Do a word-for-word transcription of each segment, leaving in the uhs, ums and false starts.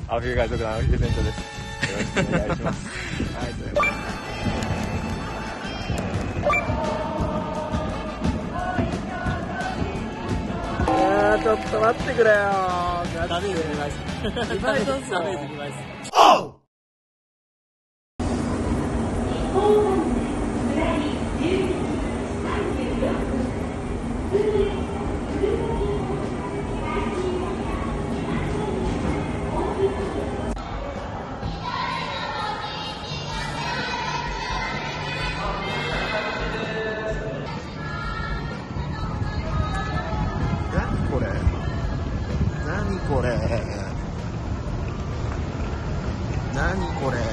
青木海賊団青木船長です。よろしくお願いします。はい、ということで。 あー、ちょっと待ってくれよー。 ダメージにまいす。 ダメージにまいす。 これ何これ何これ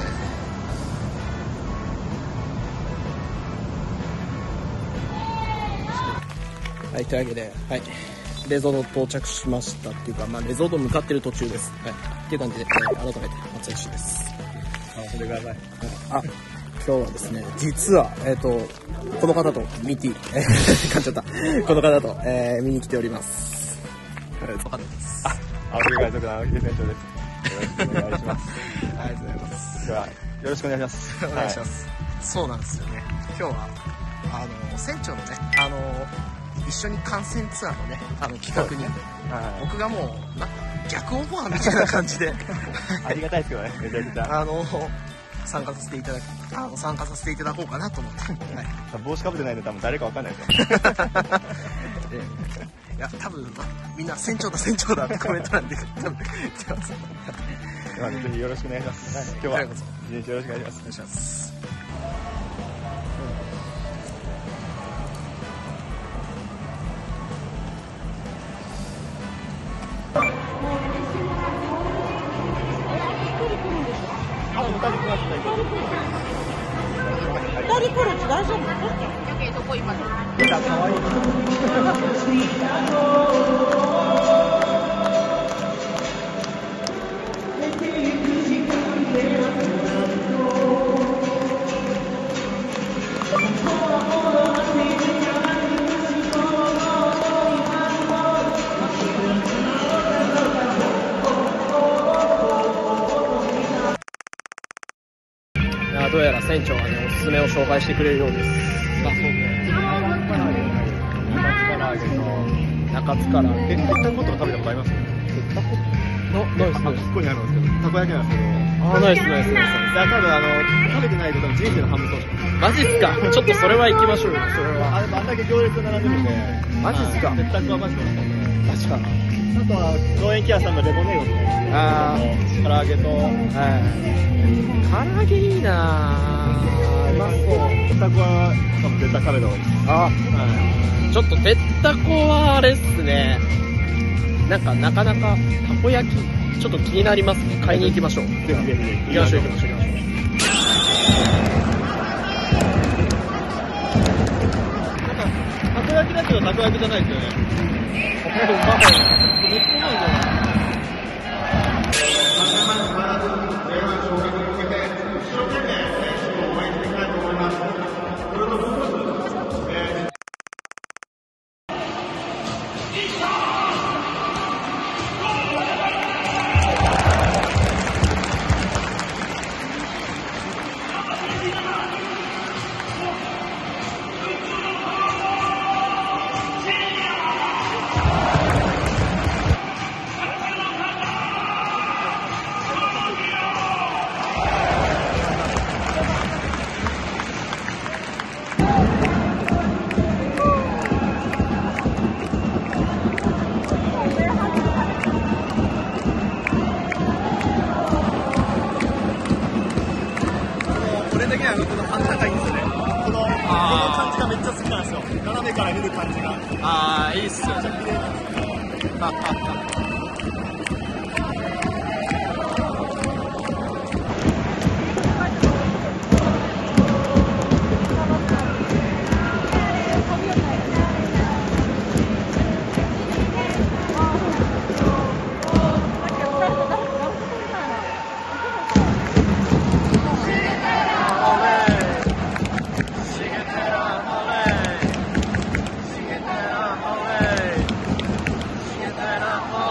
はい、というわけで、はい、レゾード到着しましたっていうか、まあ、レゾード向かってる途中です。はい、っていう感じで、えー、改めて松井氏です。 あ、それください。 あ、今日はですね、実は、えっと、この方と見て、えー、噛んじゃった。この方と、えー、見に来ております。おはようございます。 あ、青木海賊団青木船長です。よろしくお願いします。 ありがとうございます。 では、よろしくお願いします。 お願いします。はい、そうなんですよね。今日は、あの、船長のね、あの、一緒に観戦ツアーのね、あの企画に、はい、僕がもう、なんか逆オファーみたいな感じで、 ありがたいですけどね、めちゃくちゃ。 あの、参加させていただき、あの、参加させていただこうかなと思って。はい、 帽子かぶってないんで多分誰かわかんないですよ。 いや、多分、みんな船長だ船長だってコメントなんで、多分、来てます。 ぜひよろしくお願いします。今日は、一日よろしくお願いします。 お願いします。 二人来るって大丈夫？どこ今の？ 可愛い。 どうやら船長がね、おすすめを紹介してくれるようです。 あ、そうね。 中津から揚げ。 え、ぺったんこっての食べたことあります？ ぺったんこの、ナイスナイス。 ここにあるんですけど、たこ焼きなんですけど。 あー、ナイスナイスナイス。 いや、多分あの、食べてないと多分人生の半分そうします。 マジっすか？ちょっとそれは行きましょうよ、それは。 あれ、あんだけ行列が並んでるんで。 マジっすか？ ぺったんこはマジで美味しかった。 確かに。 あとは、農園キアさんのレモネードとかですね。 あー。唐揚げと、 はい。唐揚げいいなぁ。うまそう。 ぺったんこは、多分絶対食べた方がいいです。 あ、 はい。 ちょっとぺったこはあれっすね。なんかなかなかたこ焼きちょっと気になりますね。買いに行きましょう。 ぜひぜひぜひ。 行きましょう行きましょう行きましょう。 なんかたこ焼きだけどたこ焼きじゃないですよね。 うまい。めっちゃうまいじゃん。 斜めから見る感じが。 ああ、いいっすよね。 めっちゃ綺麗なんですよ。 あ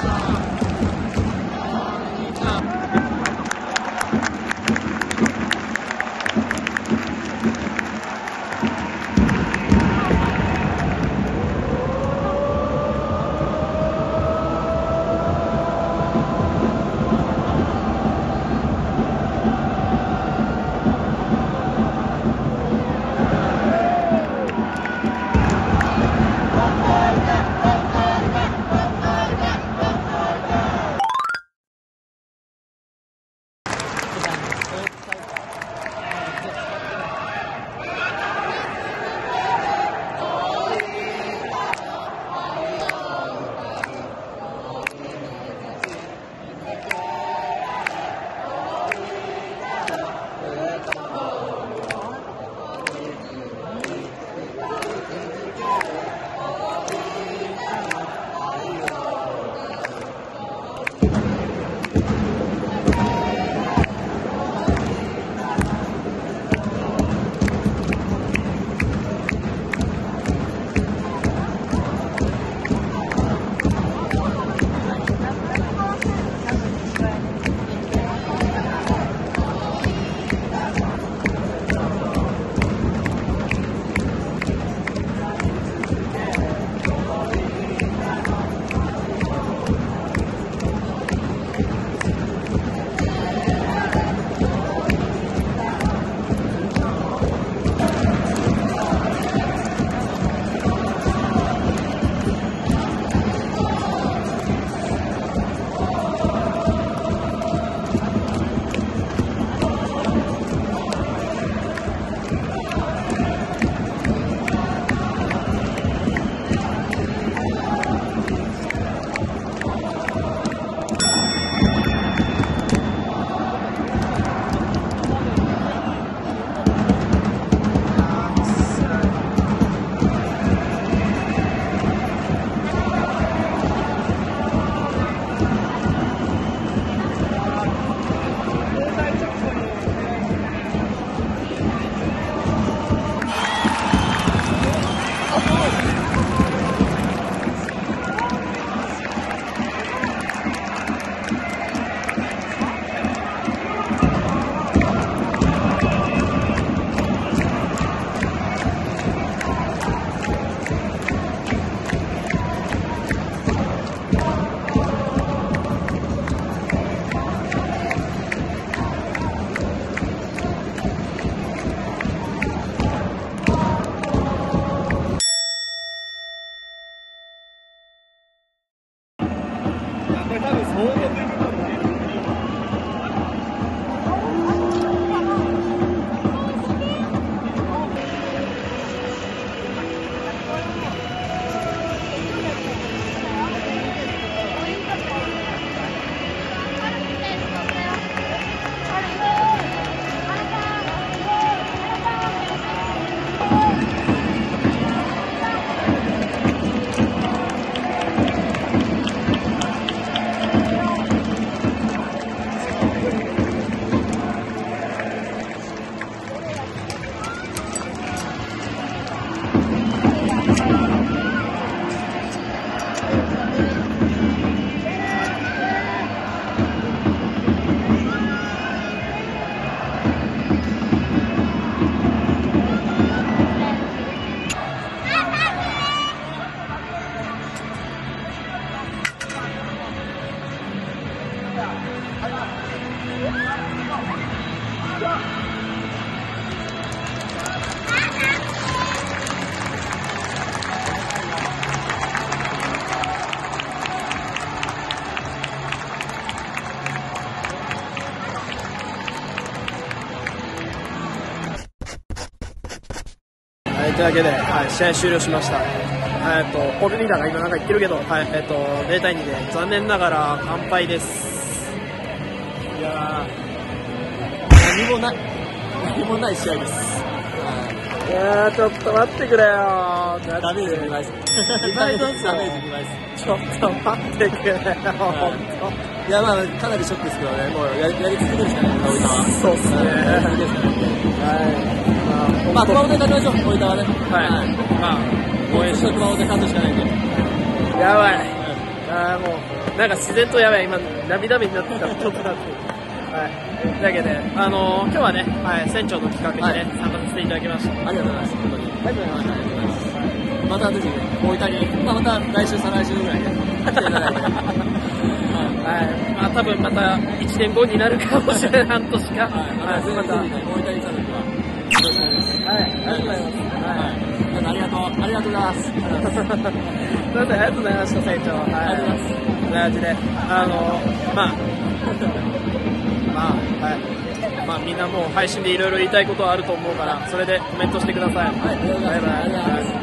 というわけで、はい、試合終了しました。えっとポールリーダーが今なんか言ってるけど、はい、えっとゼロたいにで残念ながら完敗です。いやー、何もない何もない試合です。はい、いやー、ちょっと待ってくれよー。ダメージにまいす。にまいですよ。ダメージにまいす。ちょっと待ってくれよー。本当。いや、まあかなりショックですけどね。もうやりやり続けるしかない。大分は。そうですね。やり続けるしかない。はい。まあ、熊本で勝ちましょう、大分はね。はい。まあ、応援して熊本で勝つしかないんで。やばい。 あもうなんか自然とやばい今涙目になってきたちょっとだってはい、というわけで、あのー、今日はね、はい、船長の企画にね、はい、参加させていただきました。 ありがとうございます。本当に。ありがとうございます。ありがとうございます。はい、またぜひね、大分に、まあ、また来週、再来週ぐらいで、ね、来ていただいて。 はい、まあ多分またいちねんごになるかもしれない、半年か。はい、 またぜひね、大分に来た時は、よろしくお願いします。 はい、ありがとうございます。はい、 ありがとう、ありがとうございます。すみません、 ありがとうございました、船長。はい、 ありがとうございます。 こんな感じで、あのー、まあ、まあ、はい。まあみんなもう配信でいろいろ言いたいことはあると思うから、それでコメントしてください。はい、 バイバイ。ありがとうございます。